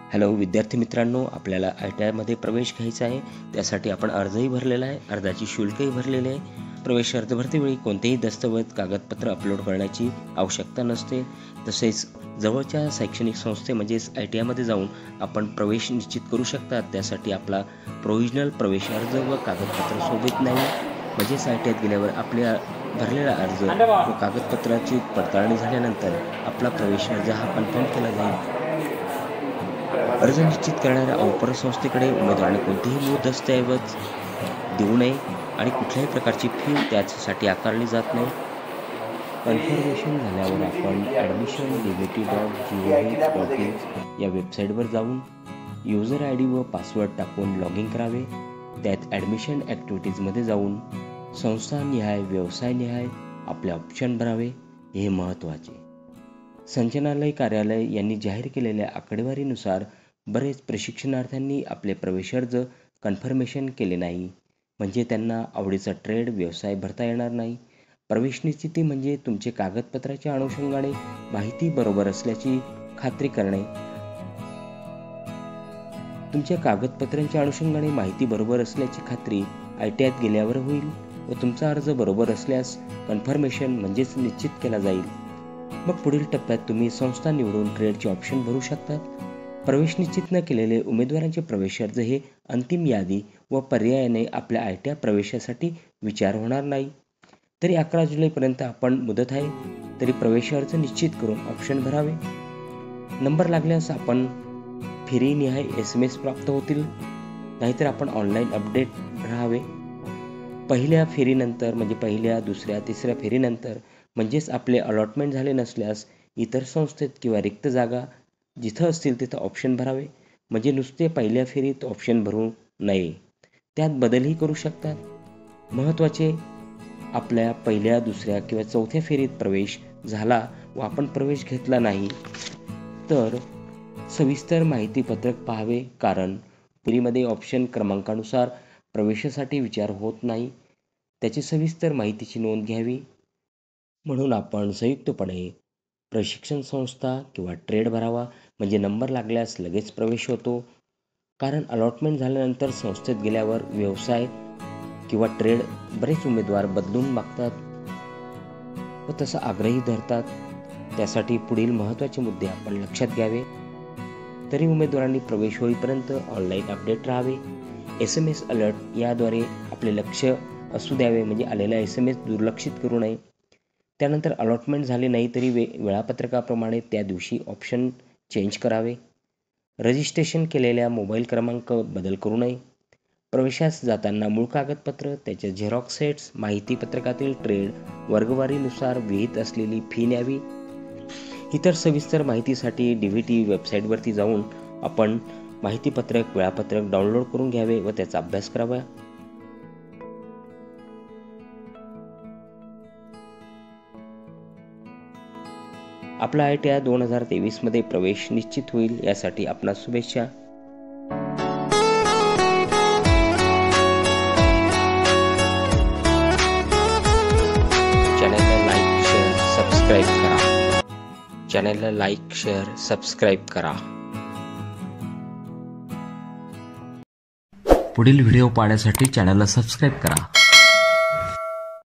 Hello विद्यार्थी मित्रांनो, आपल्याला ITI मध्ये प्रवेश घ्यायचा आहे। त्यासाठी आपण अर्जही भरलेला आहे, अर्जाची शुल्कही भरलेले आहे। प्रवेश अर्ज भरतेवेळी कोणतेही दस्तऐवज कागदपत्र अपलोड करण्याची आवश्यकता नसते। तसेच जवळच्या शैक्षणिक संस्थे म्हणजेच ITI मध्ये जाऊन आपण प्रवेश निश्चित करू शकता। त्यासाठी आपला प्रोव्हिजनल प्रवेश अर्ज व कागदपत्र सोबत नाही, म्हणजेच ITI गेल्यावर आपल्या भरलेला अर्ज व कागदपत्राची पडताळणी झाल्यानंतर आपला प्रवेश अर्ज हा कन्फर्म केला जाईल। अर्ज निश्चित करणाऱ्या ऑफर संस्थेकडे उमेदवाराने कोणतेही मूळ दस्तऐवज देऊ नये आणि कुठल्याही प्रकारची फी त्यासाठी आकारली जात नाही। कन्फर्मेशन झाल्यावर आपण admission.dvt.gov.in या वेबसाईटवर जाऊन युजर ID व पासवर्ड टाकून लॉग इन करावे। त्यात ॲडमिशन ॲक्टिव्हिटीजमध्ये जाऊन संस्थानिहाय व्यवसायनिहाय आपले ऑप्शन भरावे, हे महत्त्वाचे। संचालनालय कार्यालय यांनी जाहीर केलेल्या आकडेवारीनुसार बरेच प्रशिक्षणार्थ्यांनी आपले प्रवेश अर्ज कन्फर्मेशन केले नाही, म्हणजे त्यांना आवडीचा ट्रेड व्यवसाय भरता येणार नाही। प्रवेश निश्चिती म्हणजे तुमचे कागदपत्राच्या अनुषंगाने माहिती बरोबर असल्याची खात्री करणे। तुमच्या कागदपत्रांच्या अनुषंगाने माहिती बरोबर असल्याची खात्री ITI गेल्यावर होईल व तुमचा अर्ज बरोबर असल्यास कन्फर्मेशन म्हणजेच निश्चित केला जाईल। मग पुढील टप्प्यात तुम्ही संस्था निवडून ट्रेडचे ऑप्शन भरू शकता। प्रवेश निश्चित न केलेले उमेदवारांचे प्रवेश अर्ज हे अंतिम यादी व पर्यायाने आपल्या ITI प्रवेशासाठी विचार होणार नाही। तरी 11 जुलैपर्यंत आपण मुदत आहे, तरी प्रवेश अर्ज निश्चित करून ऑप्शन भरावे। नंबर लागल्यास आपण फेरीनिहाय SMS प्राप्त होतील, नाहीतर आपण ऑनलाईन अपडेट राहावे। पहिल्या फेरीनंतर म्हणजे पहिल्या, दुसऱ्या, तिसऱ्या फेरीनंतर म्हणजेच आपले अलॉटमेंट झाले नसल्यास इतर संस्थेत किंवा रिक्त जागा जिथं असतील तिथं ऑप्शन भरावे, म्हणजे नुसते पहिल्या फेरीत ऑप्शन भरू नये, त्यात बदलही करू शकतात। महत्त्वाचे, आपल्या पहिल्या, दुसऱ्या किंवा चौथ्या फेरीत प्रवेश झाला व आपण प्रवेश घेतला नाही तर सविस्तर माहिती पत्रक पाहावे, कारण फेरीमध्ये ऑप्शन क्रमांकानुसार प्रवेशासाठी विचार होत नाही, त्याची सविस्तर माहितीची नोंद घ्यावी। म्हणून आपण संयुक्तपणे प्रशिक्षण संस्था किंवा ट्रेड भरावा, म्हणजे नंबर लागल्यास लगेच प्रवेश होतो। कारण अलॉटमेंट झाल्यानंतर संस्थेत गेल्यावर व्यवसाय किंवा ट्रेड बरेच उमेदवार बदलून मागतात व तसा आग्रही धरतात। त्यासाठी पुढील महत्त्वाचे मुद्दे आपण लक्षात घ्यावे। तरी उमेदवारांनी प्रवेश होईपर्यंत ऑनलाईन अपडेट राहावे। SMS अलर्ट याद्वारे आपले लक्ष असू द्यावे, म्हणजे आलेला SMS दुर्लक्षित करू नये। त्यानंतर अलॉटमेंट झाले नाही तरी वेळापत्रकाप्रमाणे त्या दिवशी ऑप्शन चेंज करावे। रजिस्ट्रेशन केलेल्या मोबाईल क्रमांक बदल करू नये। प्रवेशास जाताना मूळ कागदपत्र, त्याच्या झेरॉक्स सेट्स, माहिती पत्रकातील ट्रेड वर्गवारीनुसार विहित असलेली फी न्यावी। इतर सविस्तर माहितीसाठी DVT वेबसाईटवरती जाऊन आपण माहितीपत्रक, वेळापत्रक डाउनलोड करून घ्यावे व त्याचा अभ्यास करावा। आपला ITI 2023 मध्ये प्रवेश निश्चित होईल, यासाठी आपणास शुभेच्छा। चॅनलला लाईक, शेअर, सबस्क्राईब करा। चॅनलला लाईक, शेअर, सबस्क्राईब करा। पुढील व्हिडिओ पाहण्यासाठी चॅनलला सबस्क्राईब करा।